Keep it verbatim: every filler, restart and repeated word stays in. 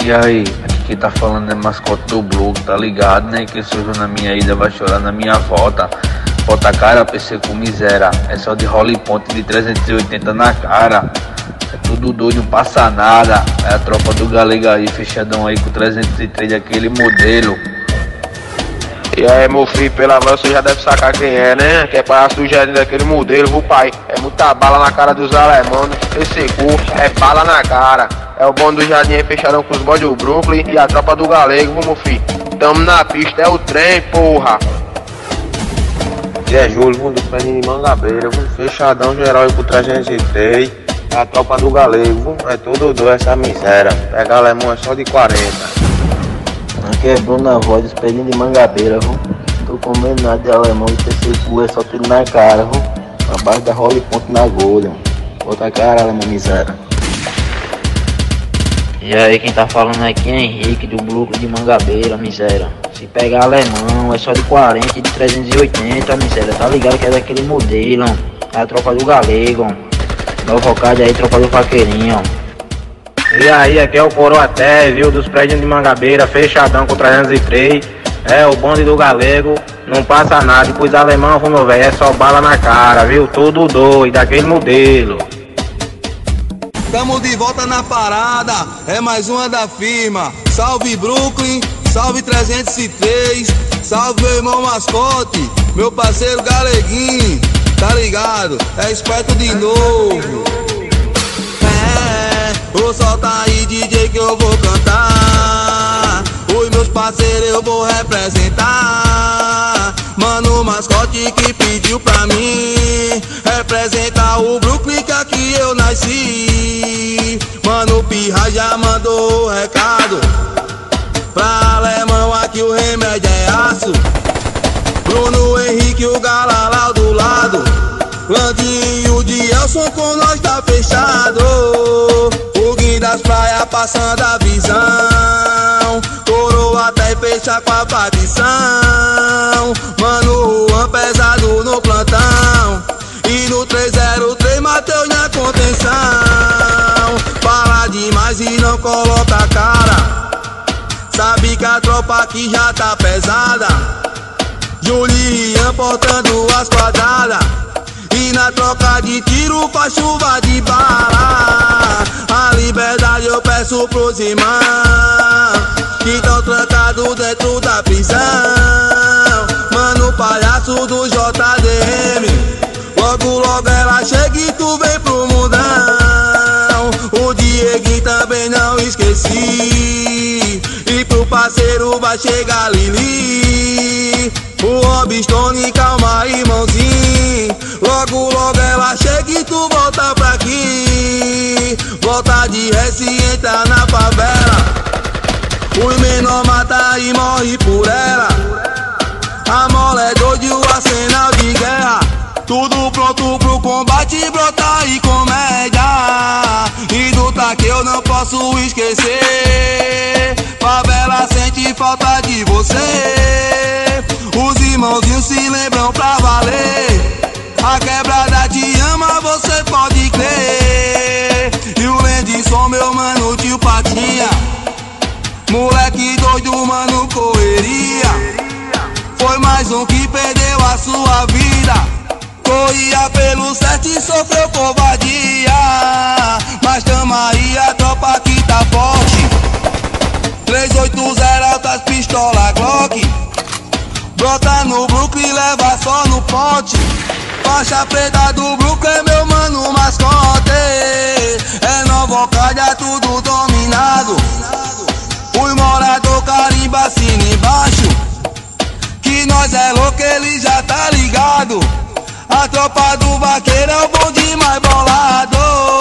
E aí, aqui quem tá falando é mascote do Bloco, tá ligado, né? Que surgiu na minha ida, vai chorar na minha volta. Bota a cara, P C com miséria. É só de rola e ponte de trezentos e oitenta na cara. É tudo doido, não passa nada. É a tropa do Galego aí, fechadão aí com trezentos e três daquele modelo. E aí, meu filho, pela voz você já deve sacar quem é, né? Que é para sujar daquele modelo, viu, pai? É muita bala na cara dos alemães, esse cu é bala na cara. É o bonde do Jardim aí fechadão com os bodes do Brooklyn e a tropa do Galego, viu, meu filho? Tamo na pista, é o trem, porra. E é Júlio, viu, do Peninho de Mangabeira, viu? Fechadão geral aí com trezentos e três. A tropa do Galego, viu? É tudo doido essa miséria. Pegar alemão é só de quarenta. Aqui é Bruno na voz, espelhinho de Mangabeira, viu? Tô comendo nada de alemão e P C cu é só tiro na cara, viu? Abaixo da rola e ponto na agulha. Bota a cara, alemão miséria. E aí, quem tá falando aqui é Henrique, do Bloco de Mangabeira, miséria. Se pegar alemão é só de quarenta e de trezentos e oitenta, miséria. Tá ligado que é daquele modelo, é a tropa do Galego. Novo Ocade aí, tropa do Vaqueirinho. E aí, aqui é o Coroaté, viu, dos prédios de Mangabeira, fechadão com trezentos e três. É o bonde do Galego, não passa nada, pois alemão, meu velho, é só bala na cara, viu, tudo doido, daquele modelo. Tamo de volta na parada, é mais uma da firma. Salve Brooklyn, salve trezentos e três, salve meu irmão mascote, meu parceiro Galeguinho, tá ligado? É esperto de novo. Ô, solta aí, D J, que eu vou cantar. Os meus parceiros eu vou representar. Mano, o mascote que pediu pra mim representar o Brooklyn, que aqui eu nasci. Mano, o Pirra já mandou o recado pra alemão, aqui o remédio é aço. Bruno Henrique, o Galalau do lado. Landinho de Elson com nós tá fechado. Das praias passando a visão, Coroa até fecha com a partição. Mano, Juan pesado no plantão e no trezentos e três Mateus na contenção. Fala demais e não coloca a cara, sabe que a tropa aqui já tá pesada. Julian portando as quadradas e na troca de tiro faz chuva de bala. A liberdade eu peço pros irmãos que tão trancados dentro da prisão. Mano, palhaço do J D M, logo logo ela chega e tu vem pro mundão. O Dieguinho também não esqueci, e pro parceiro vai chegar Lili. O Robstone, calma irmãozinho, logo logo ela chega e tu volta pra aqui. Volta de res e entra na favela, os menor mata e morre por ela. A mole é doido, o arsenal de guerra, tudo pronto pro combate, brota e comédia. E do taque eu não posso esquecer, favela sente falta de você. Os irmãozinhos se lembram pra valer, a quebrada te ama, você pode crer. E o Lendisson, meu mano, tio Patinha, moleque doido, mano, correria. Foi mais um que perdeu a sua vida, corria pelo certo e sofreu covardia. Mas tamo aí, a tropa que tá forte, trezentos e oitenta altas pistola Glock. Brota no Brooklyn, leva só no pote. Faixa preta do Brooklyn é meu mano mascote. É Nova Ocádia, tudo dominado. Os morador carimba assina embaixo, que nós é louco, ele já tá ligado. A tropa do vaqueiro é o bonde mais bolado.